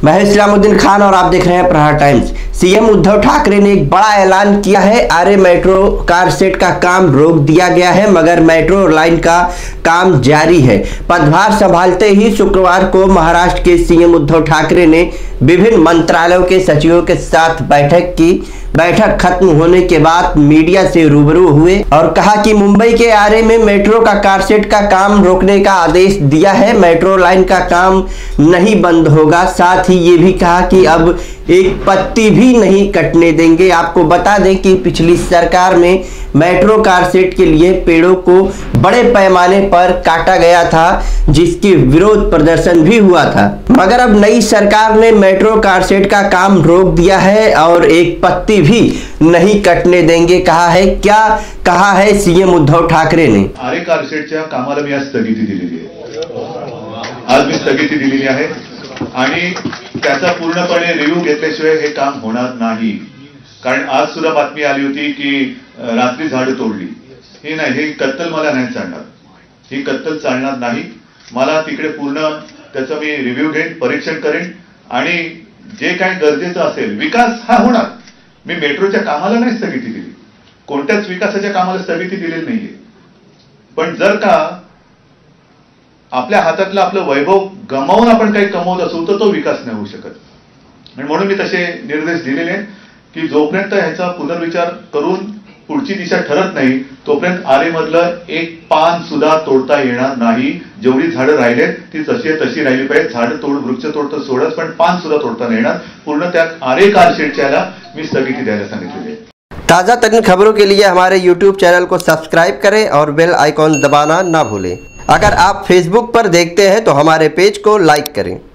मैं इस्लामुद्दीन खान और आप देख रहे हैं प्रहार टाइम्स। सीएम उद्धव ठाकरे ने एक बड़ा ऐलान किया है। आरे मेट्रो कार सेट का काम रोक दिया गया है, मगर मेट्रो लाइन का काम जारी है। पदभार संभालते ही शुक्रवार को महाराष्ट्र के सीएम उद्धव ठाकरे ने विभिन्न मंत्रालयों के सचिवों के साथ बैठक की। बैठक खत्म होने के बाद मीडिया से रूबरू हुए और कहा कि मुंबई के आरे में मेट्रो का कारसेट का काम रोकने का आदेश दिया है। मेट्रो लाइन का काम नहीं बंद होगा। साथ ही ये भी कहा कि अब एक पत्ती भी नहीं कटने देंगे। आपको बता दें कि पिछली सरकार में मेट्रो कारसेट के लिए पेड़ों को बड़े पैमाने पर काटा गया था, जिसकी विरोध प्रदर्शन भी हुआ था, मगर अब नई सरकार ने मेट्रो कारसेट का काम रोक दिया है और एक पत्ती भी नहीं कटने देंगे कहा है। क्या कहा है सीएम उद्धव ठाकरे ने? आरे कारसेटच्या कामाला मी आज स्थगिती दिलेली आहे। आज मी स्थगिती दिलेली आहे आणि त्याचा पूर्णपणे रिव्ह्यू घेतल्याशिवाय हे काम होणार नाही। कारण आज सुद्धा बातमी आली होती की रात्री झाडं तोडली। हे नाही, हे कत्तल मला नाही चालणार, ही कत्तल चालणार नाही। मला तिकडे पूर्ण त्याचा मी रिव्ह्यू घेईन, परीक्षण करेन आणि जे काही गरजेचं असेल, विकास हा होणार। मी मेट्रोच्या कामाला नाही स्थगिती दिली, कोणत्याच विकासाच्या कामाला स्थगिती दिलेली नाहीये। पण जर का आपल्या हातातलं आपलं वैभव गमावून आपण काही कमवत असू तर तो विकास नाही होऊ शकत। आणि म्हणून मी तसे निर्देश दिलेले आहेत की जोपर्यंत ह्याचा पुनर्विचार करून पुढची दिशा ठरत नाही तोपर्यंत आरेमधलं एक पान सुद्धा तोडता येणार नाही। जेवढी झाडं राहिलेत ती तशी राहिली पाहिजे। झाडं तोड, वृक्ष तोड तर सोडच, पण पान सुद्धा तोडता नाही येणार। पूर्ण त्या आरे कारशेडच्याला मी स्थगिती द्यायला सांगितलेली आहे। ताज़ा तरीन खबरों के लिए हमारे YouTube चैनल को सब्सक्राइब करें और बेल आइकॉन दबाना ना भूलें। अगर आप Facebook पर देखते हैं तो हमारे पेज को लाइक करें।